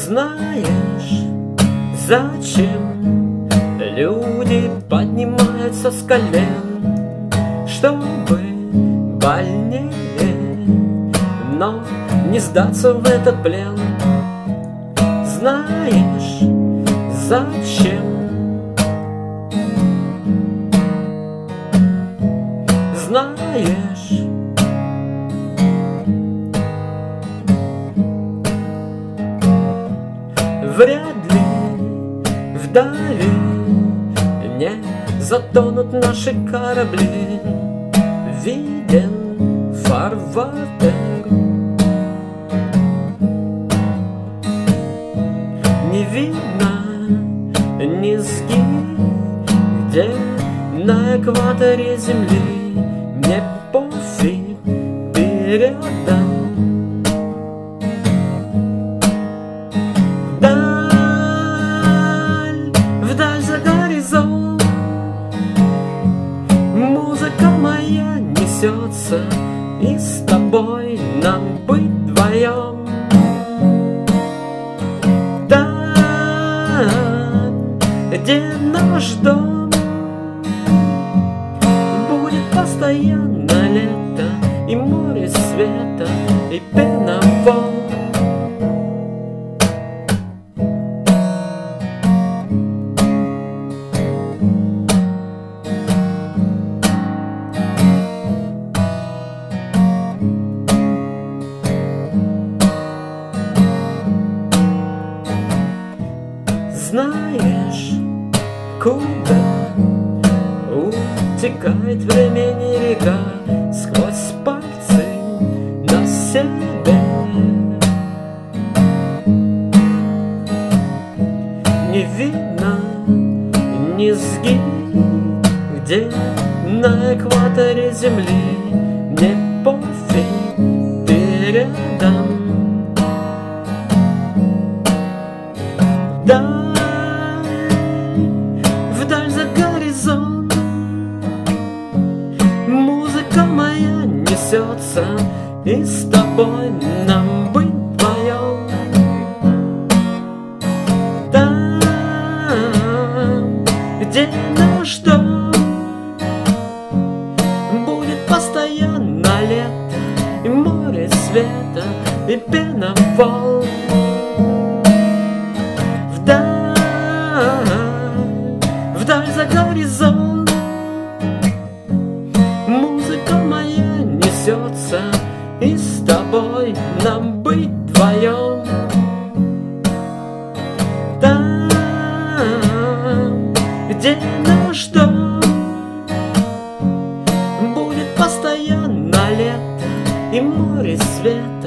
Знаешь, зачем люди поднимаются с колен, чтобы больнее, но не сдаться в этот плен? Знаешь, зачем? Знаешь, вряд ли вдали не затонут наши корабли. Виден фарватер, не видно низги, где на экваторе земли. Мне пофиг, ты рядом. Вдаль за горизонт музыка моя несется, и с тобой нам быть вдвоем. Там, где наш дом, будет постоянно лето, и море света, и пена волн. Знаешь, куда утекает времени река? Сквозь пальцы на себе. Не видно низги, где на экваторе земли. Мне пофиг, ты рядом. Вдаль за горизонт музыка моя несется, и с тобой нам быть вдвоем. Там, где наш дом, будет постоянно лето, и море света, и пена волн. Вдаль за горизонт музыка моя несется, и с тобой нам быть вдвоем. Там, где наш дом, будет постоянно лето, и море света,